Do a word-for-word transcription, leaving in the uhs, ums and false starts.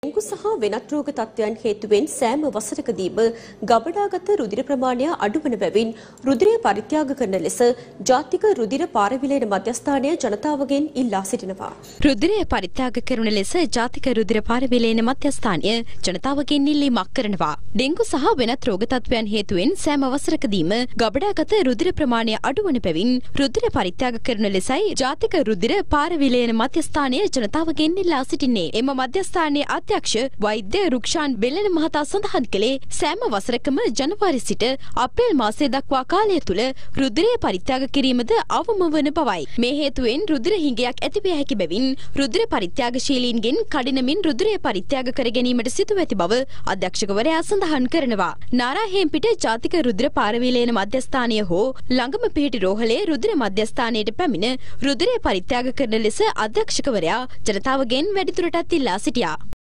Dengue සහ වෙනත් රෝග තත්ත්වයන් හේතුවෙන් සෑම වසරකදීම ගබඩාගත රුධිර ප්‍රමාණය අඩුවන බැවින් රුධිරය පරිත්‍යාග කරන ලෙස ජාතික රුධිර පාරවිලයන මධ්‍යස්ථානය ජනතාවගෙන් ඉල්ලා සිටිනවා. රුධිරය පරිත්‍යාග කරන ලෙස ජාතික රුධිර පාරවිලයන මධ්‍යස්ථානය ජනතාවගෙන් ඉල්ලීමක් කරනවා. ඩෙන්ගු සහ වෙනත් රෝග තත්ත්වයන් හේතුවෙන් සෑම වසරකදීම ගබඩාගත රුධිර ප්‍රමාණය අඩුවන බැවින් රුධිර පරිත්‍යාග කරන ලෙසයි ජාතික රුධිර පාරවිලයන මධ්‍යස්ථානය ජනතාවගෙන් ඉල්ලා සිටින්නේ. එම මධ්‍යස්ථානයේ අධ්‍යක්ෂ වෛද්‍ය රුක්ෂාන් බෙල්ලෙන මහතා සඳහන් කළේ සෑම වසරකම ජනවාරි සිට අප්‍රේල් මාසය දක්වා කාලය තුළ රුධිරය පරිත්‍යාග කිරීමද අවම වන බවයි. මේ හේතුවෙන් රුධිර හිඟයක් ඇතිවිය හැකි බැවින් රුධිර පරිත්‍යාගශීලීන්ගෙන් කඩිනමින් රුධිරය පරිත්‍යාග කර ගැනීමට සිදුව ඇති බව අධ්‍යක්ෂකවරයා සඳහන් කරනවා. නාරාහෙම්පිට ජාතික රුධිර පාරවිලයන මධ්‍යස්ථානය හෝ ළඟම පිහිටි රෝහලේ රුධිර මධ්‍යස්ථානයට පැමිණ රුධිරය පරිත්‍යාග කරන ලෙස අධ්‍යක්ෂකවරයා ජනතාවගෙන් වැඩිදුරටත් ඉල්ලා සිටියා.